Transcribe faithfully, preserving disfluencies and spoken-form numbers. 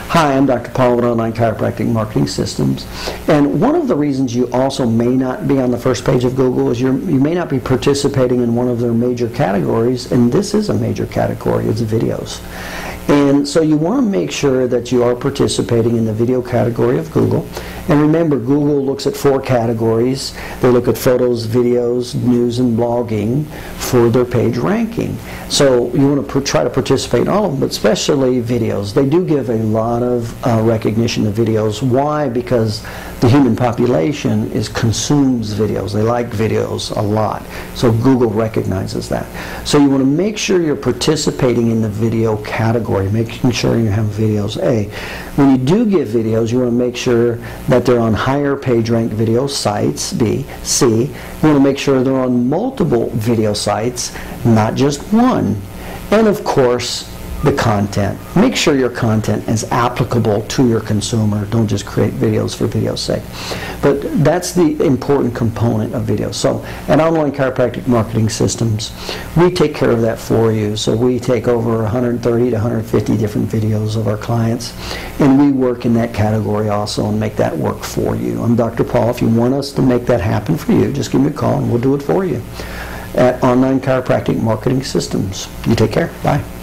Hi, I'm Doctor Paul with Online Chiropractic Marketing Systems. And one of the reasons you also may not be on the first page of Google is you're, you may not be participating in one of their major categories, and this is a major category, it's videos. And so you want to make sure that you are participating in the video category of Google. And remember, Google looks at four categories. They look at photos, videos, news, and blogging for their page ranking. So you want to try to participate in all of them, but especially videos. They do give a lot of uh, recognition to videos. Why? Because the human population is consumes videos. They like videos a lot. So Google recognizes that. So you want to make sure you're participating in the video category, making sure you have videos. A, when you do give videos, you want to make sure that they're on higher page rank video sites. B, C, you want to make sure they're on multiple video sites, not just one. And of course, the content. Make sure your content is applicable to your consumer. Don't just create videos for video's sake. But that's the important component of video. So at Online Chiropractic Marketing Systems, we take care of that for you. So we take over one hundred thirty to one hundred fifty different videos of our clients, and we work in that category also and make that work for you. I'm Doctor Paul. If you want us to make that happen for you, just give me a call and we'll do it for you at Online Chiropractic Marketing Systems. You take care. Bye.